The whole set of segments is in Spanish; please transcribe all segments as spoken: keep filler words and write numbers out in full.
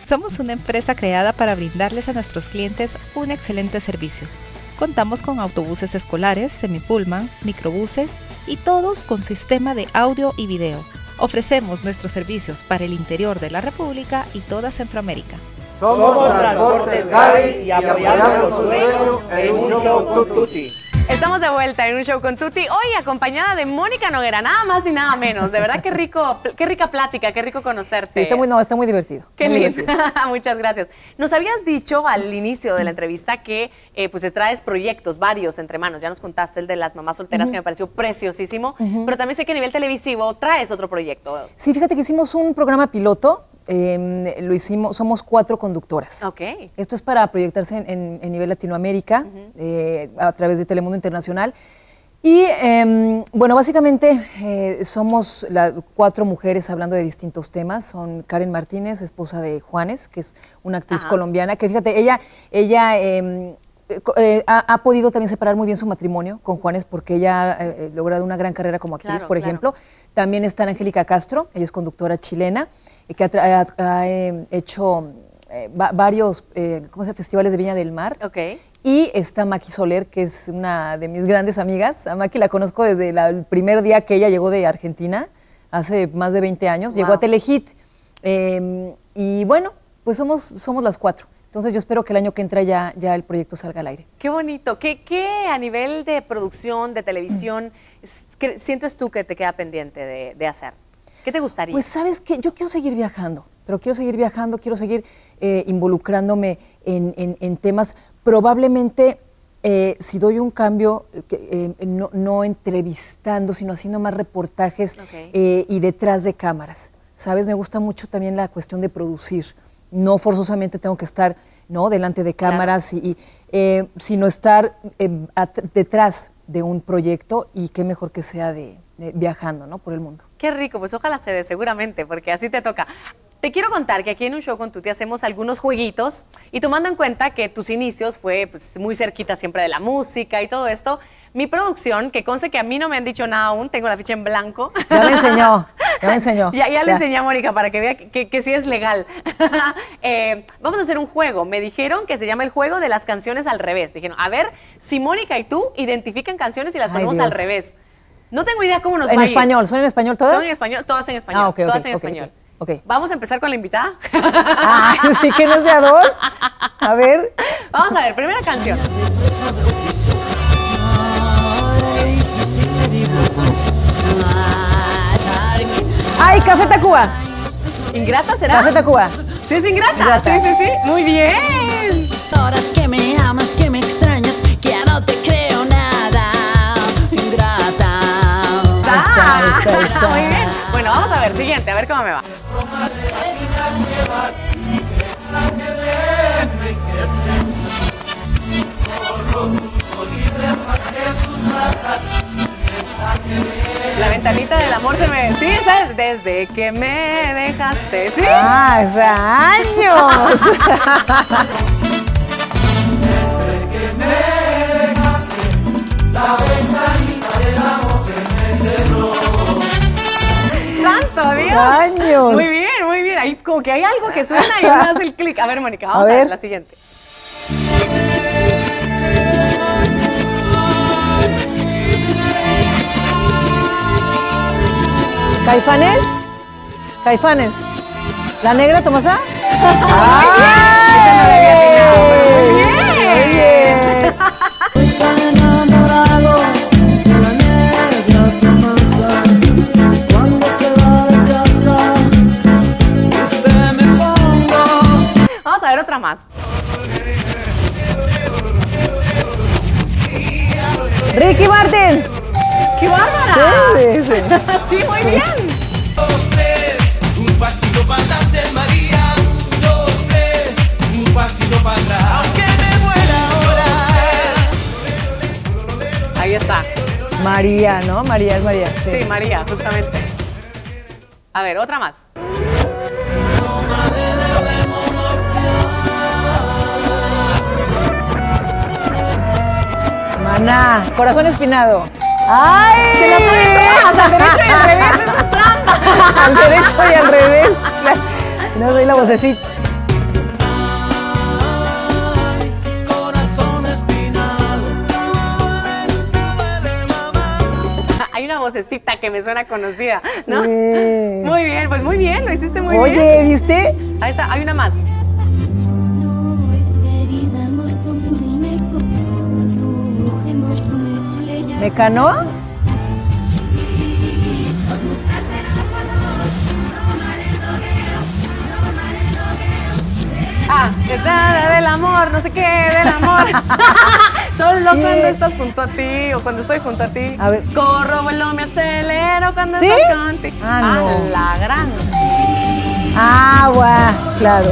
Somos una empresa creada para brindarles a nuestros clientes un excelente servicio. Contamos con autobuses escolares, semipullman, microbuses y todos con sistema de audio y video. Ofrecemos nuestros servicios para el interior de la República y toda Centroamérica. Somos Transportes Gaby y apoyamos tu sueño en un show con Tuti. Estamos de vuelta en un show con Tuti, hoy acompañada de Mónica Noguera, nada más ni nada menos. De verdad, qué rico, qué rica plática, qué rico conocerte. Sí, está muy, no, está muy divertido. Qué muy lindo. divertido. Muchas gracias. Nos habías dicho al inicio de la entrevista que eh, pues te traes proyectos varios entre manos. Ya nos contaste el de las mamás solteras, uh-huh. que me pareció preciosísimo, uh-huh. pero también sé que a nivel televisivo traes otro proyecto. Sí, fíjate que hicimos un programa piloto. Eh, lo hicimos, somos cuatro conductoras. Okay. Esto es para proyectarse en, en, en nivel Latinoamérica, uh-huh. eh, a través de Telemundo Internacional. Y eh, bueno, básicamente eh, somos la, cuatro mujeres hablando de distintos temas. Son Karen Martínez, esposa de Juanes, que es una actriz Ajá. colombiana, que fíjate, ella, ella eh, eh, ha, ha podido también separar muy bien su matrimonio con Juanes, porque ella ha eh, logrado una gran carrera como actriz, claro, por ejemplo. Claro. También está Angélica Castro, ella es conductora chilena, que ha, ha, ha eh, hecho eh, va, varios eh, ¿cómo se llama? Festivales de Viña del Mar. Okay. Y está Maki Soler, que es una de mis grandes amigas. A Maki la conozco desde la, el primer día que ella llegó de Argentina, hace más de veinte años. Wow. Llegó a Telehit. Eh, y bueno, pues somos, somos las cuatro. Entonces yo espero que el año que entra ya, ya el proyecto salga al aire. Qué bonito. ¿Qué, qué a nivel de producción, de televisión, mm. sientes tú que te queda pendiente de, de hacer? ¿Qué te gustaría? Pues sabes que yo quiero seguir viajando, pero quiero seguir viajando, quiero seguir eh, involucrándome en, en, en temas. Probablemente eh, si doy un cambio, eh, no, no entrevistando, sino haciendo más reportajes okay. eh, y detrás de cámaras. ¿Sabes? Me gusta mucho también la cuestión de producir. No forzosamente tengo que estar ¿no? delante de cámaras, claro. y, y, eh, sino estar eh, detrás de un proyecto, y qué mejor que sea de, de viajando ¿no? por el mundo. Qué rico, pues ojalá se dé seguramente, porque así te toca. Te quiero contar que aquí en Un Show con Tuti hacemos algunos jueguitos, y tomando en cuenta que tus inicios fue pues, muy cerquita siempre de la música y todo esto, mi producción, que conste que a mí no me han dicho nada aún, tengo la ficha en blanco. Ya me enseñó, ya me enseñó. ya, ya le ya. enseñé a Mónica para que vea que, que, que sí es legal. eh, vamos a hacer un juego. Me dijeron que se llama el juego de las canciones al revés. Dijeron, a ver si Mónica y tú identifican canciones y las ponemos al revés. No tengo idea cómo nos en va a ir. ¿En español? ¿Son en español todas? Son en español, todas en español. Ah, okay, todas okay, en okay, español. Okay, okay. Vamos a empezar con la invitada. Ah, sí, que no sea dos. A ver. Vamos a ver, primera canción. ¡Ay, Café Tacuba! ¿Ingrata será? Café Tacuba. Sí, es ingrata. Ingrata. Sí, sí, sí. Muy bien. Horas que me amas, que me extrañas, que ya no te creo nada. Ingrata. Ah, está, está, está. Muy bien. Bueno, vamos a ver, siguiente, a ver cómo me va. La ventanita del amor se me... Sí, ¿sabes? Desde que me dejaste, ¿sí? ¡Ah, hace años! Desde que me dejaste, la ventanita del amor se me cerró. ¡Santo Dios! ¡Años! Muy bien, muy bien. Ahí como que hay algo que suena y uno hace el clic. A ver, Mónica, vamos a, a ver. ver la siguiente. ¿Caifanes? ¿Caifanes? ¿La negra, Tomasa? ¡Ay! ¡Muy bien! Estoy tan enamorado de la negra Tomasa. Cuando se va de casa, usted me pongo. Vamos a ver otra más. Ricky Martin. ¡Qué bárbara! Sí, sí. Sí, muy bien. Dos, tres, un pasito para adelante, María. Dos, tres, un pasito para atrás. Aunque me muera ahora. Ahí está. María, ¿no? María es María. Sí, sí, María, justamente. A ver, otra más. Maná, Corazón Espinado. ¡Ay! Se la saben todas, al derecho y al revés, eso es trampa. Al derecho y al revés. No soy la vocecita. Hay una vocecita que me suena conocida, ¿no? Sí. Muy bien, pues muy bien, lo hiciste muy Oye, bien. ¿viste? Ahí está, hay una más. ¿Mecano? Ah, que nada del amor, no sé qué, del amor. Solo cuando estás junto a ti o cuando estoy junto a ti. A ver. Corro, vuelo, me acelero cuando ¿Sí? estoy contigo. Ah, no. A la gran. Agua, claro.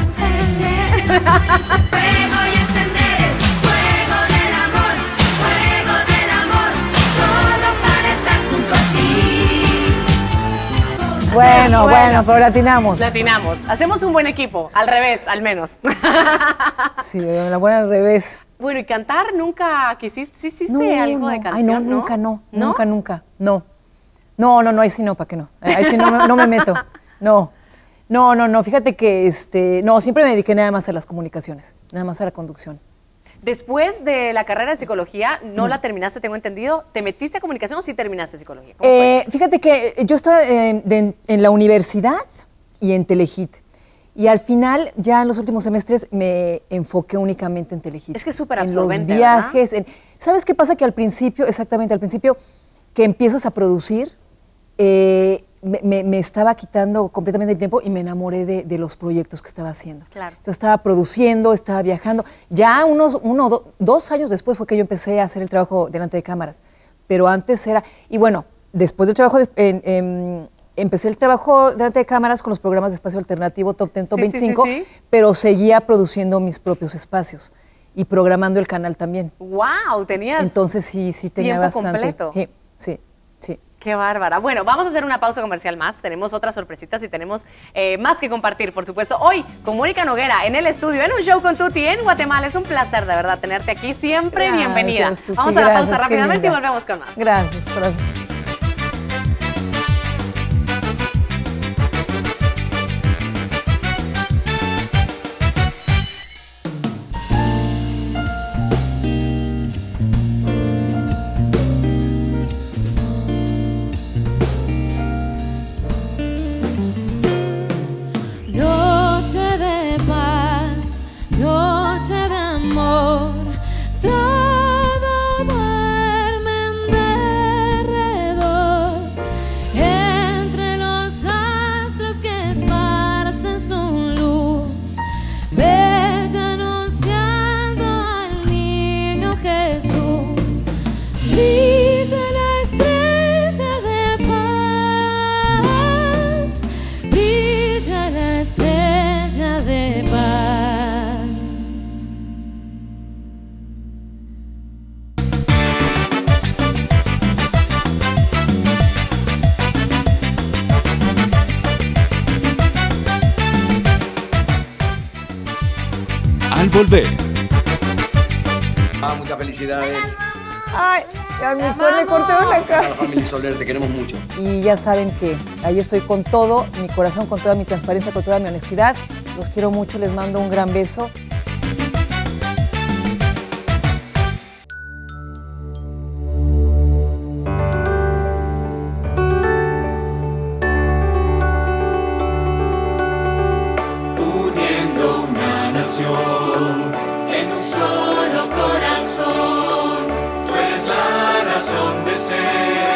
Bueno, bueno, pero latinamos. Latinamos. Hacemos un buen equipo, al revés, al menos. Sí, la buena al revés. Bueno, ¿y cantar nunca quisiste? ¿Sí hiciste algo de canción? Ay, no, ¿no? nunca, no, ¿No? nunca, nunca, no. No, no, no, ahí sí no, ¿para qué no? Ahí sí no, me- no me meto, no. No, no, no, fíjate que, este, no, siempre me dediqué nada más a las comunicaciones, nada más a la conducción. Después de la carrera de psicología, no la terminaste, tengo entendido. ¿Te metiste a comunicación o sí terminaste psicología? ¿Cómo fue? Eh, fíjate que yo estaba eh, de- en la universidad y en Telehit. Y al final, ya en los últimos semestres, me enfoqué únicamente en Telehit. Es que es súper En los absorbente, viajes. en- ¿Sabes qué pasa? Que al principio, exactamente, al principio que empiezas a producir, eh, me, me- me estaba quitando completamente el tiempo y me enamoré de, de los proyectos que estaba haciendo. Claro. Entonces estaba produciendo, estaba viajando. Ya unos uno, do- dos años después fue que yo empecé a hacer el trabajo delante de cámaras. Pero antes era... Y bueno, después del trabajo... de- en- en- empecé el trabajo delante de cámaras con los programas de espacio alternativo Top Ten, Top Sí, sí, sí, veinticinco, sí. pero seguía produciendo mis propios espacios y programando el canal también. ¡Wow! Tenías Entonces sí, sí tenía tiempo bastante. completo. Sí, sí, sí. Qué bárbara. Bueno, vamos a hacer una pausa comercial más. Tenemos otras sorpresitas y tenemos eh, más que compartir, por supuesto. Hoy, con Mónica Noguera en el estudio, en un show con Tuti en Guatemala. Es un placer, de verdad, tenerte aquí. Siempre Gracias, bienvenida. Tuti, Vamos a la gracias, pausa qué rápidamente y linda. volvemos con más. Gracias, gracias. Noche de paz, noche de amor, todo duerme en derredor, entre los astros que esparcen su luz, bella anunciando al niño Jesús, brilla la estrella de paz, brilla la estrella de paz. Al volver, Ah, muchas felicidades Ay, a mi flor le cortaron la a cara. la familia Soler, te queremos mucho. Y ya saben que ahí estoy con todo mi corazón, con toda mi transparencia, con toda mi honestidad. Los quiero mucho, les mando un gran beso. Uniendo una nación en un solo corazón. Tú eres la razón de ser.